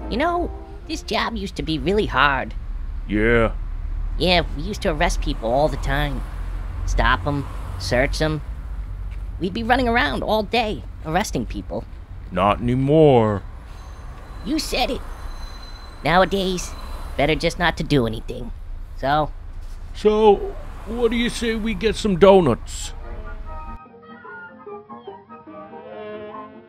You know, this job used to be really hard. Yeah. Yeah, we used to arrest people all the time. Stop them, search them. We'd be running around all day, arresting people. Not anymore. You said it. Nowadays, better just not to do anything. So, So, what do you say we get some donuts?